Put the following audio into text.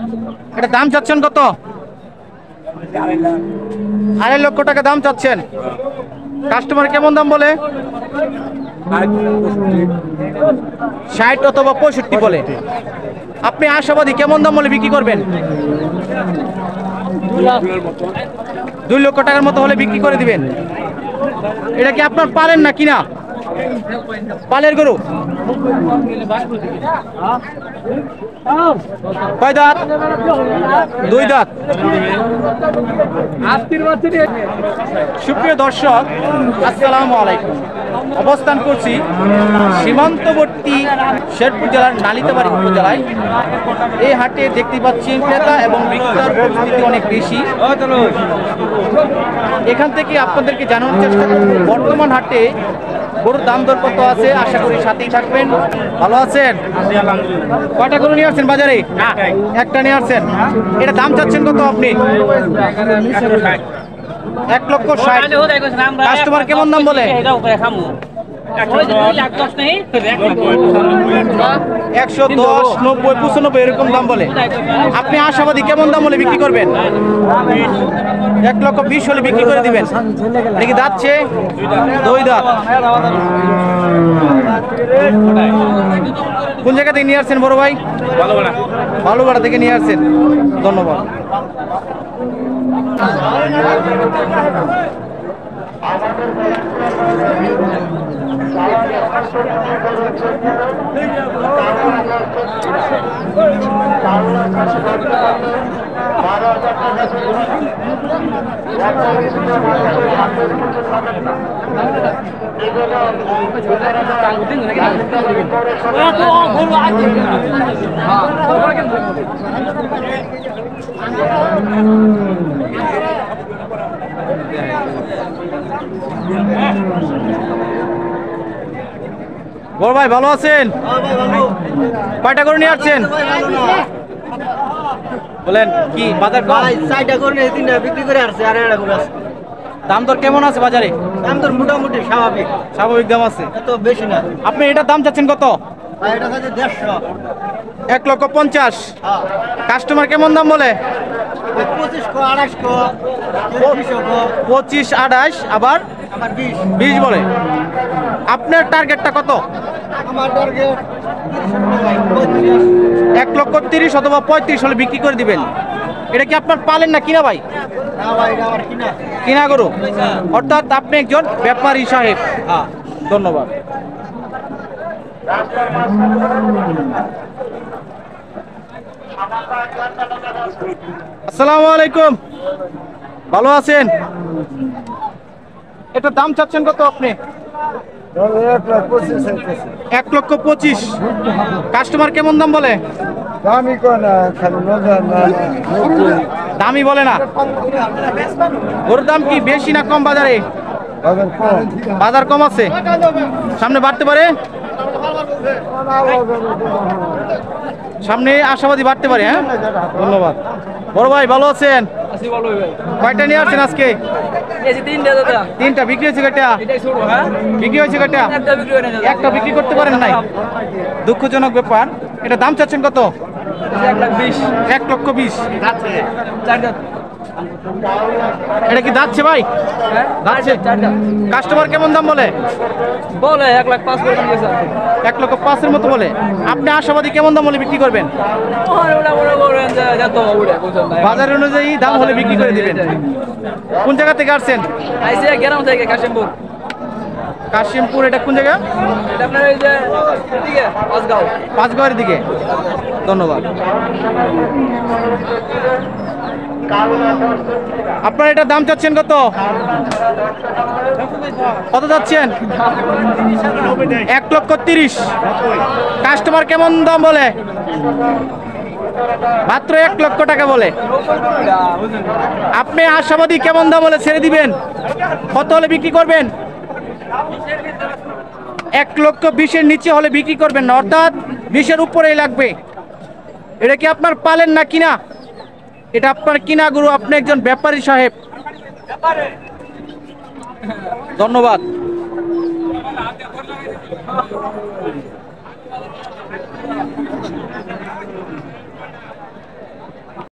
এটা দাম চাচ্ছেন কত? 2.5 লক্ষ টাকা দাম চাচ্ছেন। কাস্টমার কেমন দাম বলে? 60 অথবা 65 বলে। আপনি আশাবাদী কেমন দাম বলে বিক্রি করবেন? 2 লক্ষ টাকার মতো হলে বিক্রি করে দিবেন। এটা কি আপনার পালেন না কিনা? পালের গরু। কয় দাঁত? 2 দাঁত। সুপ্রিয় দর্শক, আসসালামু আলাইকুম। অবস্থান করছি সীমান্তবর্তী শেরপুর জেলার নালিতাবাড়ী উপজেলায়। এই হাটে দেখতে পাচ্ছি ক্রেতা এবং বিক্রেতার পরিস্থিতি অনেক বেশি। এখান থেকে আপনাদেরকে জানানোর চেষ্টা করব বর্তমান হাটে গরুর দাম দর কত আছে। আশা করি সাথেই থাকবেন। ভালো আছেন? কয়টা গরু নিয়ে আসছেন বাজারে? একটা নিয়ে আসছেন। এটা দাম চাচ্ছেন কত আপনি? 1,60,000। কাস্টমার কেমন দাম বলে? 110, 90, 95 এরকম দাম বলে। আপনি আশাবাদী কেমন দাম বলে বিক্রি করবেন? 1,20,000 হলে বিক্রি করে দিবেন। নাকি যাচ্ছে 2 দাঁত। কোন জায়গা থেকে নিয়ে আসছেন বড় ভাই? ভালোবাড়া থেকে নিয়ে আসছেন। ধন্যবাদ। বড় ভাই ভালো আছেন? কয়টা করে নিয়ে আসছেন বলেন? কি বাজার কম? 4টা করে নিয়ে 3টা বিক্রি করে আসছে, আর একটা করে আছে। দাম দর কেমন আছে বাজারে? দাম তো মোটামুটি স্বাভাবিক। স্বাভাবিক দাম আছে, এত বেশি না। আপনি এটার দাম চাচ্ছেন কত? এটা হচ্ছে 150। 1,50,000। হ্যাঁ, কাস্টমার কেমন দাম বলে? 25 কো, 28 কো, 20 কো, 25, 28 আবার আবার 20। 20 বলে। আপনার টার্গেটটা কত? আমার টার্গেট 35। 1,30,000 অথবা 35 হলে বিক্রি করে দিবেন। এটা কি আপনার পালেন না কিনা ভাই? না ভাই, এটা আমার কিনা। কিনা গরু, অর্থাৎ আপনি একজন ব্যাপারী সাহেব। হ্যাঁ, ধন্যবাদ। আসসালামু আলাইকুম। ভালো আছেন? এটা দাম চাচ্ছেন কত আপনি? 1,25,000। কাস্টমার কেমন দাম বলে? দামই বলে না। ওর দাম কি বেশি না কম বাজারে? বাজার কম আছে, সামনে বাড়তে পারে। সামনে আশাবাদী বাড়তে পারে। হ্যাঁ, ধন্যবাদ। বড় ভাই ভালো আছেন? কয়টা নিয়ে আসছেন আজকে? 3টা বিক্রি হয়েছে। কয়টা বিক্রি হয়েছে? কয়টা? একটা বিক্রি করতে পারেন নাই, দুঃখজনক ব্যাপার। এটা দাম চাচ্ছেন কত? 1,20,000। এটা কি যাচ্ছে ভাই? যাচ্ছে। কাস্টমার কেমন দাম বলে? 1,05,000 মতো বলে। আপনি আশাবাদী কেমন দাম হলে বিক্রি করবেন? বাজার অনুযায়ী দাম হলে বিক্রি করে দিবেন। কোন জায়গা থেকে আসছেন? কাশিমপুর। এটা কোন জায়গা? পাঁচগাঁওয়ের দিকে। ধন্যবাদ। আপনার এটা দাম চাচ্ছেন কত? কত যাচ্ছেন? 1,30,000। কাস্টমার কেমন দাম বলে? মাত্র 1 লক্ষ টাকা বলে। আপনি আশাবাদী কেমন দাম বলে ছেড়ে দিবেন? কত হলে বিক্রি করবেন? 1,20,000 নিচে হলে বিক্রি করবেন না, অর্থাৎ 20-এর উপরেই লাগবে। এটা কি আপনার পালেন না কিনা? এটা আপনার কিনা গরু। আপনি একজন ব্যাপারী সাহেব। ধন্যবাদ।